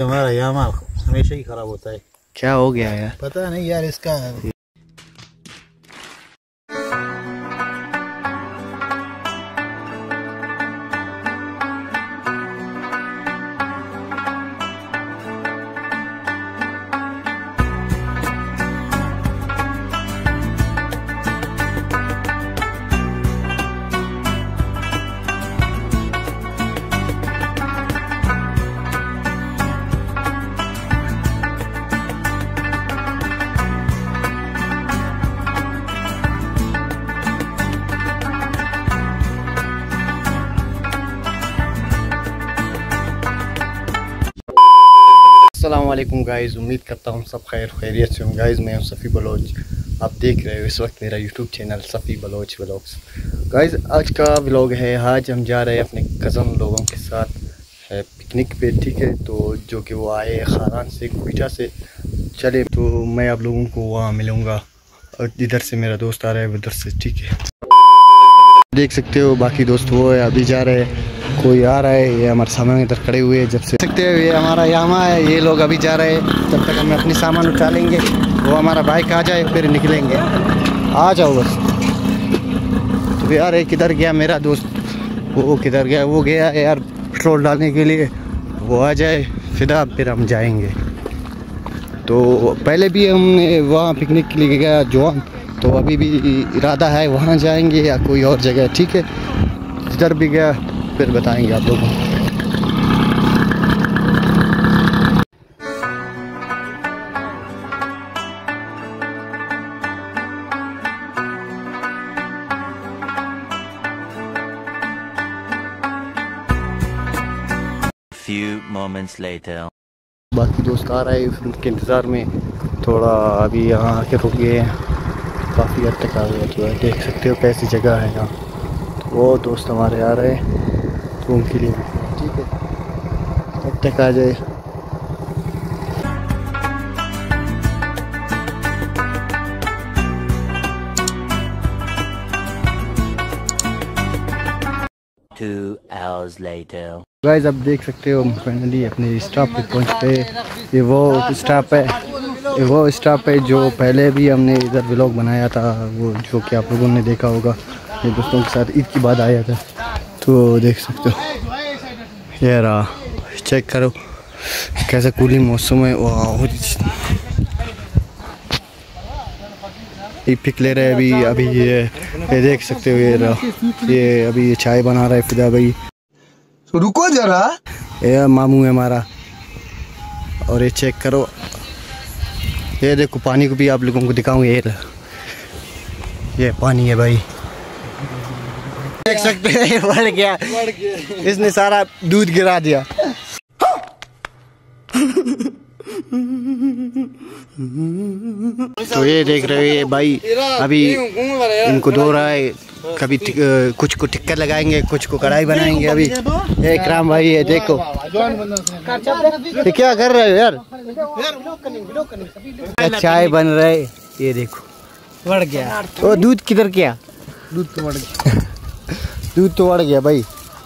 हमारा यामा हमेशा ही खराब होता है। क्या हो गया यार? पता नहीं यार इसका। अस्सलामुअलैकुम गाइज़, उम्मीद करता हूँ सब खैरियत से हूँ। गाइज़ मैं हूँ सफ़ी बलोच, आप देख रहे हो इस वक्त मेरा YouTube channel Safi Baloch vlogs. Guys आज का व्लॉग है, आज हम जा रहे हैं अपने कज़न लोगों के साथ पिकनिक पे, ठीक है। तो जो कि वो आए खारान से, क्वेटा से चले, तो मैं आप लोगों को वहाँ मिलूँगा और इधर से मेरा दोस्त आ रहा है उधर से, ठीक है। देख सकते हो बाकी दोस्त वो है, अभी जा रहे हैं, कोई आ रहा है, ये हमारे सामान इधर खड़े हुए हैं। जब से देख सकते हो ये हमारा यामा है, ये लोग अभी जा रहे हैं। तब तक हम अपनी सामान उठा लेंगे, वो हमारा बाइक आ जाए फिर निकलेंगे। आ जाओ बस। तो यार ये किधर गया मेरा दोस्त, वो किधर गया? वो गया है यार पेट्रोल डालने के लिए, वो आ जाए फिर हम जाएंगे। तो पहले भी हमने वहाँ पिकनिक के लिए गया जवान, तो अभी भी इरादा है वहाँ जाएंगे या कोई और जगह, ठीक है। जिधर भी गया फिर बताएंगे आप लोगों को। Few moments later. बाकी दोस्त आ रहे हैं, उनके इंतज़ार में थोड़ा अभी यहाँ आके रुक गए हैं, काफ़ी हद तक आ गया। तो देख सकते हो कैसी जगह है यहाँ। तो वो दोस्त हमारे आ रहे हैं, तो उनके लिए ठीक है, तब तक आ जाए। Two hours later. गाइस अब देख सकते हो हम फाइनली अपने स्टॉप पे पहुँच गए। ये वो स्टॉप है, ये वो स्टॉप है जो पहले भी हमने इधर व्लॉग बनाया था, वो जो कि आप लोगों ने देखा होगा। ये दोस्तों के साथ ईद के बाद आया था, तो देख सकते हो ये रहा, चेक करो कैसा कूलिंग मौसम है। ये पिक ले रहे हैं अभी ये देख सकते हो, ये रहा, ये अभी ये चाय बना रहा है फिदा भाई। रुको जरा, ये मामू है हमारा। और ये चेक करो, ये देखो पानी को भी आप लोगों को दिखाऊं, ये पानी है भाई, देख सकते हैं बढ़ गया, इसने सारा दूध गिरा दिया। तो ये देख रहे हो ये भाई अभी इनको धो रहा है, कभी कुछ को टिक्कर लगाएंगे, कुछ को कढ़ाई बनाएंगे। अभी ये इकराम भाई है, देखो ये क्या कर रहे हो यार, चाय बन रहा है, ये देखो बढ़ गया। ओ दूध किधर गया? दूध तो बढ़ गया दूध तो बढ़ गया भाई।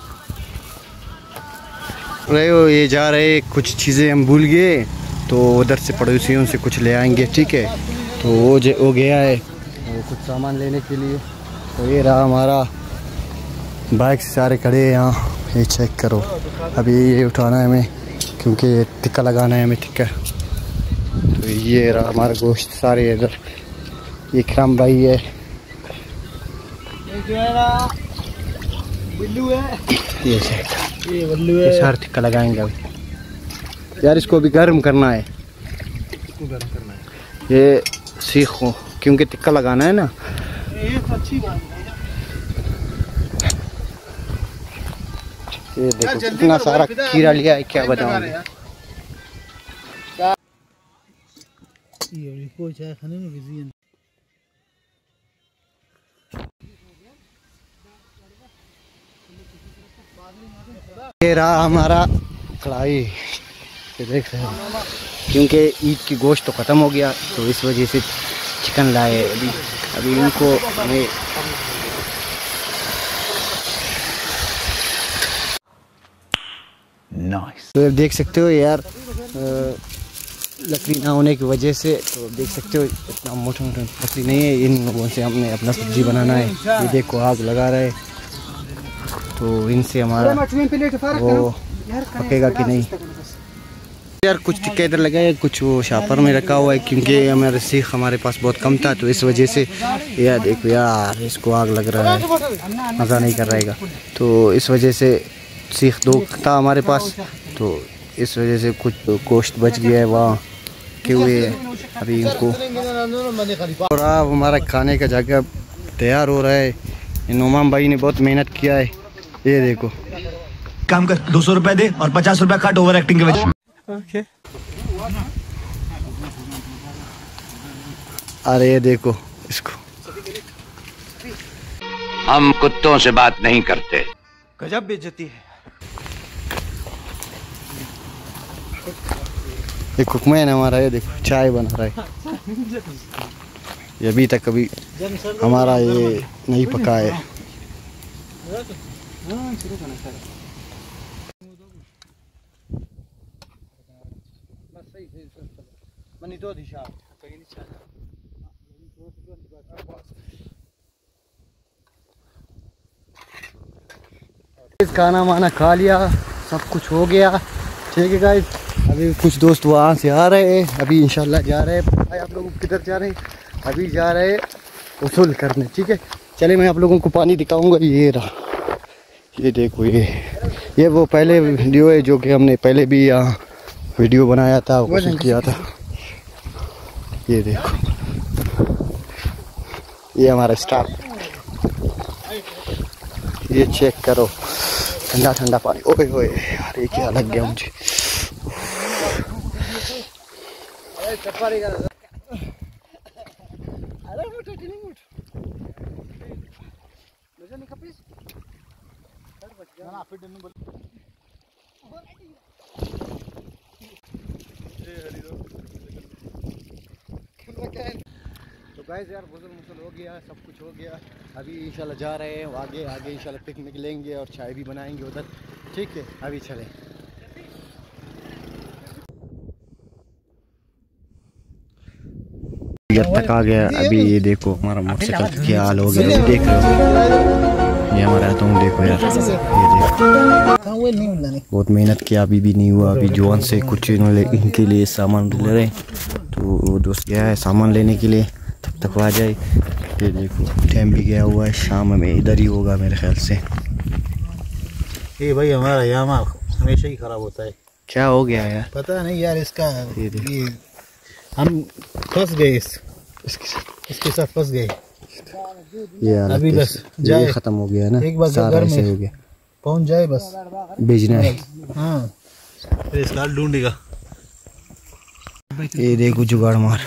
रहे हो ये जा रहे, कुछ चीज़ें हम भूल गए, तो उधर से पड़ोसियों से कुछ ले आएंगे, ठीक है। तो वो गया है वो कुछ सामान लेने के लिए। तो ये रहा हमारा बाइक से सारे खड़े हैं यहाँ, ये चेक करो। अभी ये उठाना है हमें, क्योंकि टिक्का लगाना है हमें, टिक्का। तो ये रहा हमारा गोश्त सारे इधर। ये इकराम भाई है, ये चेक, ये बल्लू है, सारे टिक्का लगाएंगे अभी। यार इसको भी गर्म करना है, इसको गर्म करना है, ये सीखो क्योंकि टिक्का लगाना है ना। ये अच्छी बात है। ये देखो कितना सारा कीड़ा लिया है, क्या बताऊं। ये रहा हमारा कढ़ाई, ये देख रहे हो, क्योंकि ईद की गोश्त तो ख़त्म हो गया, तो इस वजह से चिकन लाए। अभी इनको हमें नाइस। तो देख सकते हो यार लकड़ी ना होने की वजह से, तो देख सकते हो इतना मोटा मोटा लकड़ी नहीं है। इन लोगों से हमने अपना सब्जी बनाना है। ये देखो आग लगा रहे, तो इनसे हमारा वो पकेगा कि नहीं। यार कुछ टिक्का इधर लगा है, कुछ वो शापर में रखा हुआ है, क्योंकि हमारे सीख हमारे पास बहुत कम था, तो इस वजह से। यार देखो यार, इसको आग लग रहा है, मज़ा नहीं कर रहेगा, तो इस वजह से सीख 2 था हमारे पास, तो इस वजह से कुछ गोश्त बच गया है वहाँ के हुए। अभी इनको और अब हमारा खाने का जगह तैयार हो रहा है। नुमान भाई ने बहुत मेहनत किया है। ये देखो, काम कर 200 रुपए दे और 50 रुपए काट ओवर एक्टिंग के वजह। अरे ये देखो इसको, हम कुत्तों से बात नहीं करते। गजब बेइज्जती है। ये कुकमैन हमारा, ये देखो चाय बना रहा है। ये अभी तक कभी हमारा ये नहीं पका है। खाना वाना खा लिया, सब कुछ हो गया, ठीक है गाइस। अभी कुछ दोस्त वहाँ से आ रहे हैं, अभी इंशाल्लाह जा रहे हैं। भाई आप लोग किधर जा रहे हैं? अभी जा रहे हैं उसूल करने, ठीक है। चलिए मैं आप लोगों को पानी दिखाऊंगा। ये रहा, ये देखो, ये वो पहले वीडियो है जो कि हमने पहले भी यहाँ वीडियो बनाया था, उसूल किया था। ये देखो, ये हमारा स्टाफ। ये चेक करो, ठंडा ठंडा पानी। ओए ओए यार, ये क्या लग गया मुझे। तो गाइस यार, गुसल हो गया, सब कुछ हो गया। अभी इंशाल्लाह जा रहे हैं आगे आगे, इंशाल्लाह पिकनिक लेंगे और चाय भी बनाएंगे उधर, ठीक है। अभी चले, तक आ गया। अभी ये देखो हमारा मोटरसाइकिल क्या हाल हो गया, देख रहे हो। ये हमारा तुम देखो यार, ये देखो बहुत मेहनत किया, अभी भी नहीं हुआ। अभी जवान से कुछ इनके लिए सामान ले रहे हैं, तो दोस्त गया है सामान लेने के लिए, तब तक आ जाए। ये देखो टाइम भी गया हुआ है, शाम में इधर ही होगा मेरे ख्याल से। ये भाई हमारा यामा हमेशा ही खराब होता है। क्या हो गया यार? पता नहीं यार, इसका ये हम फंस गए, इसके साथ फंस गए। ये अभी बस जाए, खत्म हो गया ना, एक बार सारा घर ऐसे में हो गया, पहुंच जाए बस, भेजना है। हाँ, फिर इसका ढूंढेगा। ये देखो जुगाड़ मार।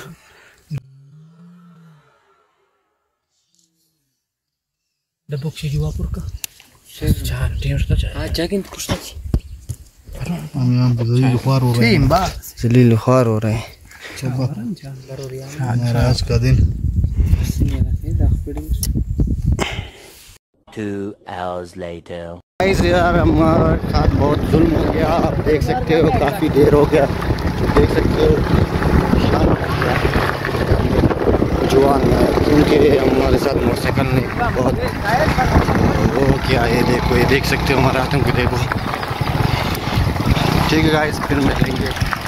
जलील बुखार हो रहे हैं। आज का दिन 2 hours later. गाइस यार, हमारे साथ बहुत जुल्म हो गया, आप देख सकते हो, काफ़ी देर हो गया, देख सकते हो। जवान क्योंकि हमारे साथ मोटरसाइकिल ने बहुत वो किया। ये देखो, ये देख सकते हो हमारा आतंक, देखो, ठीक है गाइस, फिर मिलेंगे।